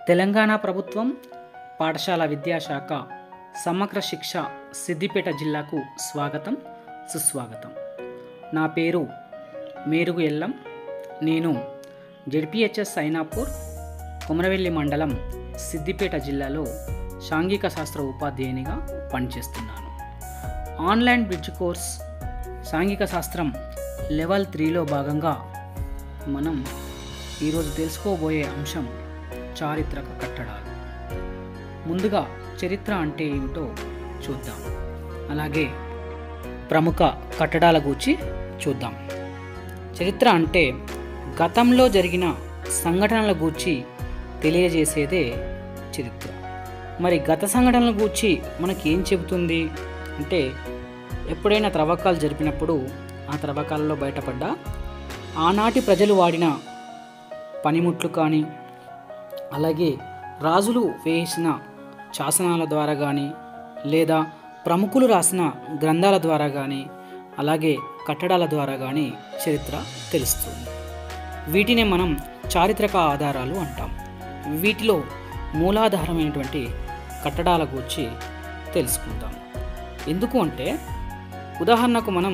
తెలంగాణ ప్రభుత్వం పాఠశాల విద్యాశాఖ సమగ్ర శిక్ష సిద్దిపేట జిల్లాకు స్వాగతం సుస్వాగతం. నా పేరు మేరుగు ఎల్లం. నేను జెడ్పిహెచ్ఎస్ సైనాపూర్ కొమరవెల్లి మండలం సిద్దిపేట జిల్లాలో సాంఘిక శాస్త్ర ఉపాధ్యాయునిగా పనిచేస్తున్నాను. ఆన్లైన్ బ్రిడ్జ్ కోర్స్ సాంఘిక శాస్త్రం లెవెల్ 3లో భాగంగా మనం ఈరోజు తెలుసుకోబోయే అంశం చారిత్రక కట్టడాలు. ముందుగా చరిత్ర అంటే ఏమిటో చూద్దాం. అలాగే ప్రముఖ కట్టడాల గూర్చి చూద్దాం. చరిత్ర అంటే గతంలో జరిగిన సంఘటనల గూర్చి తెలియజేసేదే చరిత్ర. మరి గత సంఘటనల గూర్చి మనకి ఏం చెబుతుంది అంటే, ఎప్పుడైనా త్రవ్వకాలు జరిపినప్పుడు ఆ త్రవ్వకాలలో బయటపడ్డ ఆనాటి ప్రజలు వాడిన పనిముట్లు కానీ, అలాగే రాజులు వేసిన శాసనాల ద్వారా కానీ, లేదా ప్రముఖులు రాసిన గ్రంథాల ద్వారా కానీ, అలాగే కట్టడాల ద్వారా కానీ చరిత్ర తెలుస్తుంది. వీటినే మనం చారిత్రక ఆధారాలు అంటాం. వీటిలో మూలాధారమైనటువంటి కట్టడాల గురించి తెలుసుకుందాం. ఎందుకు అంటే, ఉదాహరణకు మనం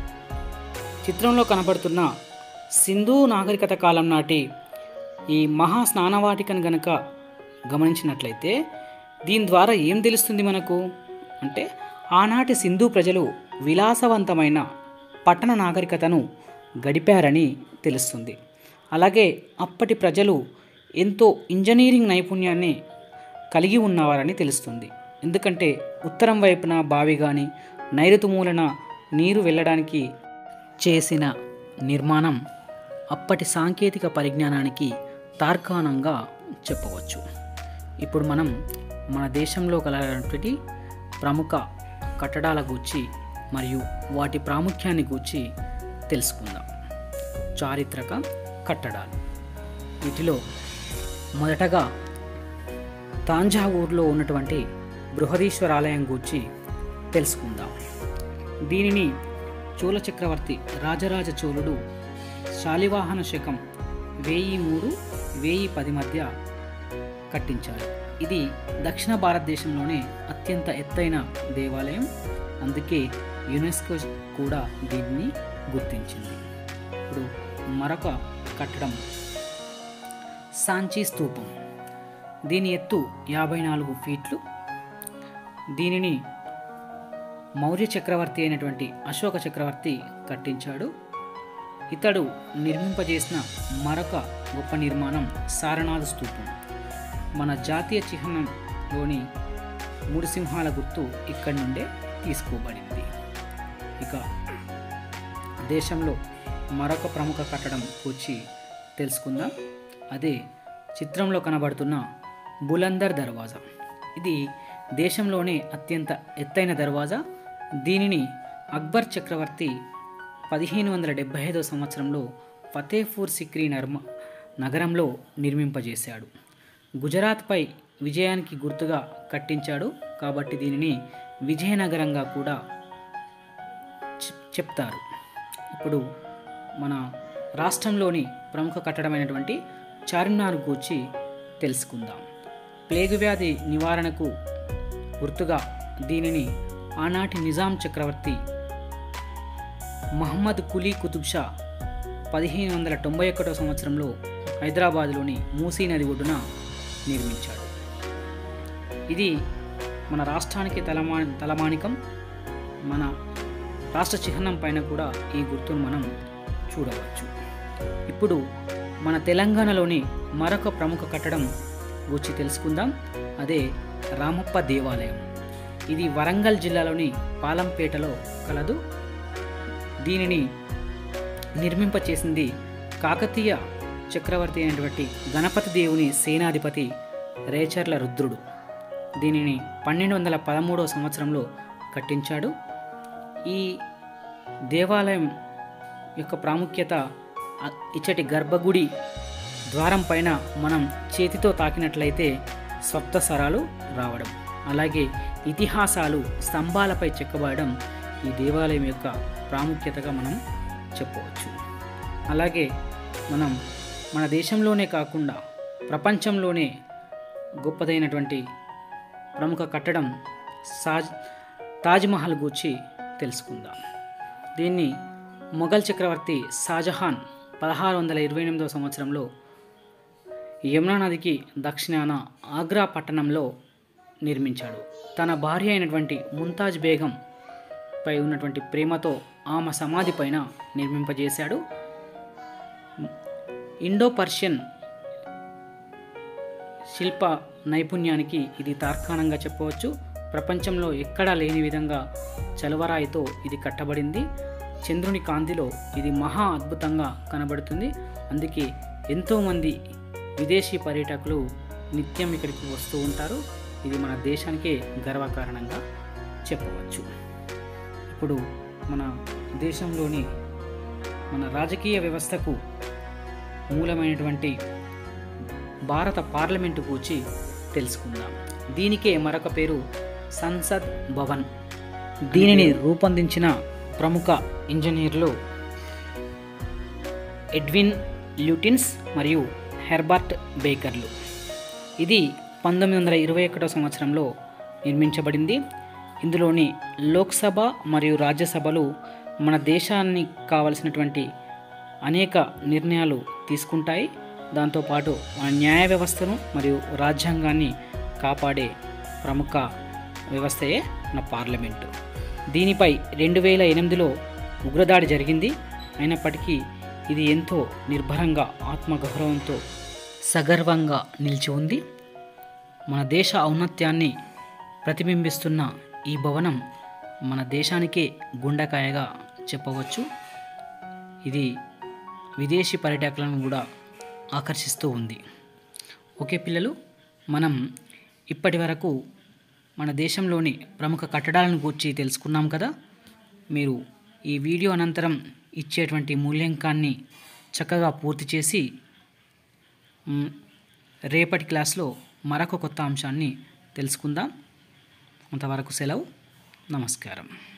చిత్రంలో కనబడుతున్న సింధు నాగరికత కాలం నాటి ఈ మహా స్నానవాటికను గనక గమనించినట్లయితే దీని ద్వారా ఏం తెలుస్తుంది మనకు అంటే, ఆనాటి సింధు ప్రజలు విలాసవంతమైన పట్టణ నాగరికతను గడిపారని తెలుస్తుంది. అలాగే అప్పటి ప్రజలు ఎంతో ఇంజనీరింగ్ నైపుణ్యాన్ని కలిగి ఉన్నవారని తెలుస్తుంది. ఎందుకంటే ఉత్తరం వైపున బావి కానీ, నైరుతి మూలన నీరు వెళ్ళడానికి చేసిన నిర్మాణం అప్పటి సాంకేతిక పరిజ్ఞానానికి తార్కాణంగా చెప్పవచ్చు. ఇప్పుడు మనం మన దేశంలో కలటువంటి ప్రముఖ కట్టడాల గూర్చి మరియు వాటి ప్రాముఖ్యాన్ని గూర్చి తెలుసుకుందాం. చారిత్రక కట్టడాలు. వీటిలో మొదటగా తాంజావూరులో ఉన్నటువంటి బృహదీశ్వర ఆలయం గూర్చి తెలుసుకుందాం. దీనిని చోళ చక్రవర్తి రాజరాజ చోళుడు శాలివాహన శకం 1003-1010 మధ్య కట్టించాడు. ఇది దక్షిణ భారతదేశంలోనే అత్యంత ఎత్తైన దేవాలయం. అందుకే యునెస్కో కూడా దీన్ని గుర్తించింది. ఇప్పుడు మరొక కట్టడం సాంచి స్తూపం. దీని ఎత్తు 54 ఫీట్లు. దీనిని మౌర్య చక్రవర్తి అయినటువంటి అశోక చక్రవర్తి కట్టించాడు. ఇతడు నిర్మింపజేసిన మరొక గొప్ప నిర్మాణం సారనాథ స్తూపం. మన జాతీయ చిహ్నంలోని 3 సింహాల గుర్తు ఇక్కడి నుండే తీసుకోబడింది. ఇక దేశంలో మరొక ప్రముఖ కట్టడం గురించి తెలుసుకుందాం. అదే చిత్రంలో కనబడుతున్న బులందర్ దర్వాజా. ఇది దేశంలోనే అత్యంత ఎత్తైన దర్వాజా. దీనిని అక్బర్ చక్రవర్తి 1575 సంవత్సరంలో ఫతేపూర్ సిక్రీ నగరంలో నిర్మింపజేశాడు. గుజరాత్పై విజయానికి గుర్తుగా కట్టించాడు కాబట్టి దీనిని విజయనగరంగా కూడా చెప్తారు. ఇప్పుడు మన రాష్ట్రంలోని ప్రముఖ కట్టడమైనటువంటి చార్మినార్ గూర్చి తెలుసుకుందాం. ప్లేగు వ్యాధి నివారణకు గుర్తుగా దీనిని ఆనాటి నిజాం చక్రవర్తి మహమ్మద్ కులీ కుతుబ్ షా 1591 సంవత్సరంలో హైదరాబాద్లోని మూసీ నది ఒడ్డున నిర్మించాడు. ఇది మన రాష్ట్రానికి తలమానికం. మన రాష్ట్ర చిహ్నం పైన కూడా ఈ గుర్తును మనం చూడవచ్చు. ఇప్పుడు మన తెలంగాణలోని మరొక ప్రముఖ కట్టడం గురించి తెలుసుకుందాం. అదే రామప్ప దేవాలయం. ఇది వరంగల్ జిల్లాలోని పాలంపేటలో కలదు. దీనిని నిర్మింపచేసింది కాకతీయ చక్రవర్తి అయినటువంటి గణపతి దేవుని సేనాధిపతి రేచర్ల రుద్రుడు. దీనిని 1213 సంవత్సరంలో కట్టించాడు. ఈ దేవాలయం యొక్క ప్రాముఖ్యత, ఇచ్చటి గర్భగుడి ద్వారం పైన మనం చేతితో తాకినట్లయితే సప్తస్వరాలు రావడం, అలాగే ఇతిహాసాలు స్తంభాలపై చెక్కబడడం ఈ దేవాలయం యొక్క ప్రాముఖ్యతగా మనం చెప్పవచ్చు. అలాగే మనం మన దేశంలోనే కాకుండా ప్రపంచంలోనే గొప్పదైనటువంటి ప్రముఖ కట్టడం తాజ్మహల్ గూర్చి తెలుసుకుందాం. దీన్ని మొఘల్ చక్రవర్తి షాజహాన్ 1628 సంవత్సరంలో యమునా నదికి దక్షిణాన ఆగ్రా పట్టణంలో నిర్మించాడు. తన భార్య అయినటువంటి ముంతాజ్ బేగం పై ఉన్నటువంటి ప్రేమతో ఆమె సమాధి పైన నిర్మింపజేశాడు. ఇండో పర్షియన్ శిల్ప నైపుణ్యానికి ఇది తార్కాణంగా చెప్పవచ్చు. ప్రపంచంలో ఎక్కడా లేని విధంగా చలవరాయితో ఇది కట్టబడింది. చంద్రుని కాంతిలో ఇది మహా అద్భుతంగా కనబడుతుంది. అందుకే ఎంతోమంది విదేశీ పర్యాటకులు నిత్యం ఇక్కడికి వస్తూ ఉంటారు. ఇది మన దేశానికే గర్వకారణంగా చెప్పవచ్చు. ఇప్పుడు మన దేశంలోని మన రాజకీయ వ్యవస్థకు మూలమైనటువంటి భారత పార్లమెంటు గురించి తెలుసుకుందాం. దీనికే మరొక పేరు సంసద్ భవన్. దీనిని రూపొందించిన ప్రముఖ ఇంజనీర్లు ఎడ్విన్ ల్యూటిన్స్ మరియు హెర్బర్ట్ బేకర్లు. ఇది 1921 సంవత్సరంలో నిర్మించబడింది. ఇందులోని లోక్సభ మరియు రాజ్యసభలు మన దేశానికి కావలసినటువంటి అనేక నిర్ణయాలు తీసుకుంటాయి. దాంతోపాటు మన న్యాయ వ్యవస్థను మరియు రాజ్యాంగాన్ని కాపాడే ప్రముఖ వ్యవస్థయే మన పార్లమెంటు. దీనిపై 2008లో ఉగ్రదాడి జరిగింది. అయినప్పటికీ ఇది ఎంతో నిర్భరంగా ఆత్మగౌరవంతో సగర్వంగా నిలిచి ఉంది. మన దేశ ఔన్నత్యాన్ని ప్రతిబింబిస్తున్న ఈ భవనం మన దేశానికే గుండెకాయగా చెప్పవచ్చు. ఇది విదేశీ పర్యాటకులను కూడా ఆకర్షిస్తూ ఉంది. ఓకే పిల్లలు, మనం ఇప్పటి వరకు మన దేశంలోని ప్రముఖ కట్టడాలను గూర్చి తెలుసుకున్నాం కదా. మీరు ఈ వీడియో అనంతరం ఇచ్చేటువంటి మూల్యాంకాన్ని చక్కగా పూర్తి చేసి రేపటి క్లాస్లో మరొక కొత్త అంశాన్ని తెలుసుకుందాం. అంతవరకు సెలవు. నమస్కారం.